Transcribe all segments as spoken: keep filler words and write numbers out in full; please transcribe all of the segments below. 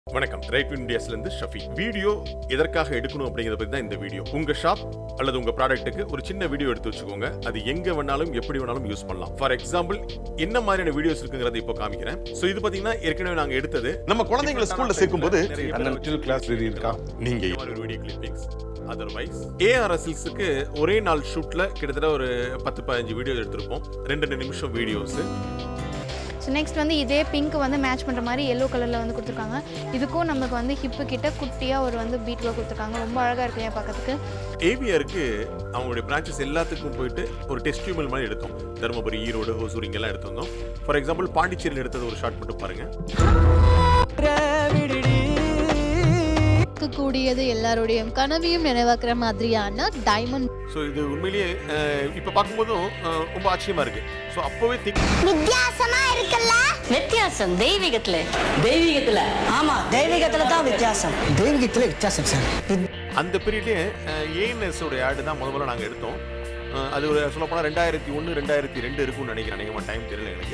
வணக்கம் ரைட் இந்தியாஸ்ல இருந்து ஷஃபி. வீடியோ எதற்காக எடுக்கணும் அப்படிங்கறத பத்தி தான் இந்த வீடியோ. உங்க ஷாப் அல்லது உங்க ப்ராடக்ட்டுக்கு ஒரு சின்ன வீடியோ எடுத்து வச்சுக்கோங்க. அது எங்க வேணாலும் எப்படி வேணாலும் யூஸ் பண்ணலாம். ஃபார் எக்ஸாம்பிள் என்ன மாதிரியான வீடியோஸ் இருக்குங்கறத இப்போ காமிக்கிறேன். சோ இது பாத்தீங்கன்னா ஏற்கனவே நாங்க எடுத்தது. நம்ம குழந்தைகளை ஸ்கூல்ல சேர்க்கும்போது அந்த மிடில் கிளாஸ் ரெடி இருக்கா நீங்க ஒரு வீடியோ கிளிப்பிங்ஸ் அதர்வைஸ் ஏஆர்எஸ்எல்ஸ்க்கு ஒரே நாள் ஷூட்ல கிட்டத்தட்ட ஒரு பத்து பதினஞ்சு வீடியோ எடுத்திருப்போம். ரெண்டு ரெண்டு நிமிஷம் வீடியோஸ். ஸோ நெக்ஸ்ட் வந்து இதே பிங்க் வந்து மேட்ச் பண்ணுற மாதிரி எல்லோ கலரில் வந்து கொடுத்துருக்காங்க. இதுக்கும் நமக்கு வந்து ஹிப்பு கிட்ட குட்டியாக ஒரு வந்து பீட் ஒர்க் கொடுத்துருக்காங்க. ரொம்ப அழகாக இருக்கு என் பார்க்கறதுக்கு. ஏவிஆருக்கு அவங்களுடைய பிரான்ச்சஸ் எல்லாத்துக்கும் போயிட்டு ஒரு டெஸ்டியூமல் மாதிரி எடுத்தோம். தருமபுரி, ஈரோடு, ஹோசூர் இங்கெல்லாம் எடுத்து வந்தோம். ஃபார் எக்ஸாம்பிள் பாண்டிச்சேரியில் எடுத்தது ஒரு ஷாட் மட்டும் பாருங்க. கூடியது எல்லாருடைய கனவையும் நினைவாக்குற மாதிரியான டைமண்ட். ஸோ இது உண்மையிலேயே இப்போ பார்க்கும்போதும் ரொம்ப ஆச்சரியமா இருக்கு. ஸோ அப்போவே வித்தியாசமா இருக்குல்ல. வித்தியாசம் தெய்வீகத்துல தெய்வீகத்துல ஆமா தெய்வீகத்துல தான் வித்தியாசம். தெய்வீகத்துல வித்தியாசம் சார். அந்த பீரியட்லேயே ஏஎன்எஸ் உடைய ஆடு தான் முதல்ல நாங்கள் எடுத்தோம். அது ஒரு சொல்ல போனால் ரெண்டாயிரத்தி ஒன்று ரெண்டாயிரத்தி ரெண்டு இருக்கும்னு நினைக்கிறேன். நீங்கள் டைம் தெரியல எனக்கு.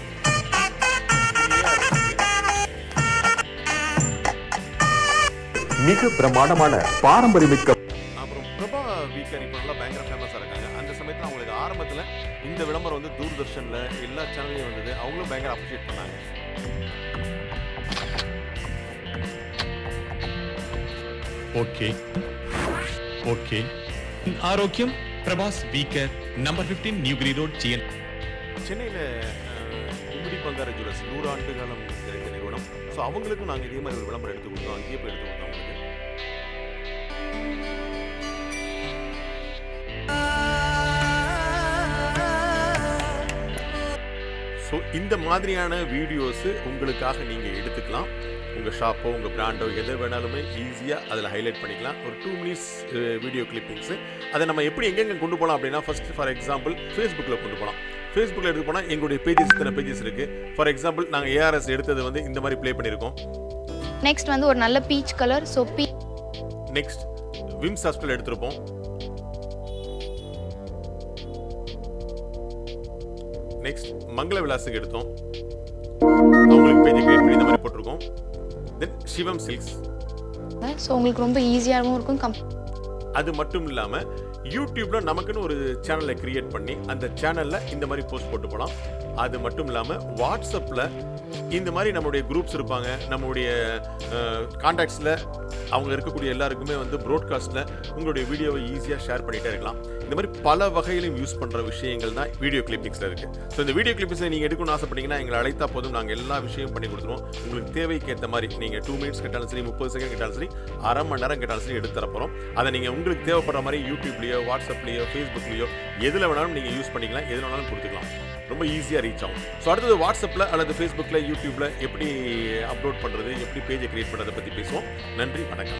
மிக பிரமாண்டமான பாரம்பரியமிக்க அப்புறம் பிரபா வீக்கர் இப்போ நல்லா பயங்கர ஃபேமஸாக இருக்காங்க. அந்த சமயத்தில் அவங்களுக்கு ஆரம்பத்தில் இந்த விளம்பரம் வந்து தூர்தர்ஷனில் எல்லா சேனல்லையும் வந்தது. அவங்களும் பயங்கர அப்ரிஷியேட் பண்ணாங்க. ஓகே ஓகே ஆரோக்கியம் பிரபாஸ் வீக்கர் நம்பர் பதினைந்து நியூகிரி ரோட் ஜிஎன். சென்னையில் கும்படி பங்கார ஜுவல்ஸ் நூறு ஆண்டு காலம் கிடைத்த நிறுவனம். ஸோ அவங்களுக்கும் நாங்கள் இதே மாதிரி ஒரு விளம்பரம் எடுத்து கொடுத்தோம். அங்கேயே போய் எடுத்து கொடுத்தோம் அவங்களுக்கு. ஸோ இந்த மாதிரியான வீடியோஸு உங்களுக்காக நீங்கள் எடுத்துக்கலாம். உங்கள் ஷாப்போ உங்கள் பிராண்டோ எதை வேணாலுமே ஈஸியாக அதில் ஹைலைட் பண்ணிக்கலாம். ஒரு டூ மினிட்ஸ் வீடியோ கிளிப்பிங்ஸு அதை நம்ம எப்படி எங்கெங்கே கொண்டு போகலாம் அப்படின்னா, ஃபர்ஸ்ட் ஃபார் எக்ஸாம்பிள் ஃபேஸ்புக்கில் கொண்டு போகலாம். ஃபேஸ்புக்கில் எடுத்து போனால் எங்களுடைய பேஜஸ் இத்தனை பேஜஸ் இருக்குது. ஃபார் எக்ஸாம்பிள் நாங்கள் ஏஆர்எஸ் எடுத்தது வந்து இந்த மாதிரி ப்ளே பண்ணியிருக்கோம். நெக்ஸ்ட் வந்து ஒரு நல்ல பீச் கலர். ஸோ பீ நெக்ஸ்ட் விம் சாஸ்டல் எடுத்திருப்போம். நெக்ஸ்ட் மங்கள விலாசுக்கு எடுத்தோம். அவங்களுக்கு பேஜை கிரியேட் பண்ணி இந்த மாதிரி போட்டிருக்கோம். தென் சிவம் சில்க்ஸ். ஸோ உங்களுக்கு ரொம்ப ஈஸியாகவும் இருக்கும். கம் அது மட்டும் இல்லாமல் யூடியூப்ல நமக்குன்னு ஒரு சேனலை கிரியேட் பண்ணி அந்த சேனலில் இந்த மாதிரி போஸ்ட் போட்டு போகலாம். அது மட்டும் இல்லாமல் வாட்ஸ்அப்பில் இந்த மாதிரி நம்மளுடைய குரூப்ஸ் இருப்பாங்க. நம்மளுடைய கான்டாக்ட்ஸில் அவங்க இருக்கக்கூடிய எல்லாருக்குமே வந்து ப்ராட்காஸ்ட்டில் உங்களுடைய வீடியோவை ஈஸியாக ஷேர் பண்ணிகிட்டே இருக்கலாம். இந்த மாதிரி பல வகையிலும் யூஸ் பண்ணுற விஷயங்கள் தான் வீடியோ கிளிப்பிங்ஸில் இருக்குது. ஸோ இந்த வீடியோ கிளிப்பிங்ஸை நீங்கள் எடுக்கணும்னு ஆசைப்பட்டீங்கன்னா எங்களை அழைத்தா போதும். நாங்கள் எல்லா விஷயமும் பண்ணி கொடுத்துருவோம். உங்களுக்கு தேவைக்கு ஏற்ற மாதிரி நீங்கள் டூ மினிட்ஸ் கேட்டாலும் சரி, முப்பது செகண்ட் கேட்டாலும் சரி, அரை மணி நேரம் கேட்டாலும் சரி எடுத்து தரப்போகிறோம். அதை நீங்கள் உங்களுக்கு தேவைப்படுற மாதிரி யூடியூப்லேயோ வாட்ஸ்அப்லேயோ ஃபேஸ்புக்லேயோ எதில் வேணாலும் நீங்கள் யூஸ் பண்ணிக்கலாம். எதில் வேணாலும் கொடுத்துக்கலாம். ரொம்ப ஈஸியாக ரீச் ஆகும். ஸோ அடுத்தது வாட்ஸ்அப்பில் அல்லது ஃபேஸ்புக்கில் யூடியூப்பில் எப்படி அப்லோட் பண்ணுறது, எப்படி பேஜை கிரியேட் பண்ணுறதை பற்றி பேசுவோம். நன்றி, வணக்கம்.